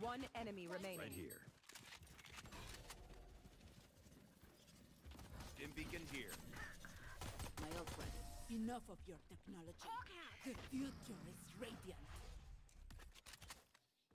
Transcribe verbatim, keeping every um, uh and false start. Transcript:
One enemy remaining. Right here. Stim beacon here. My old friend, enough of your technology. The future is radiant.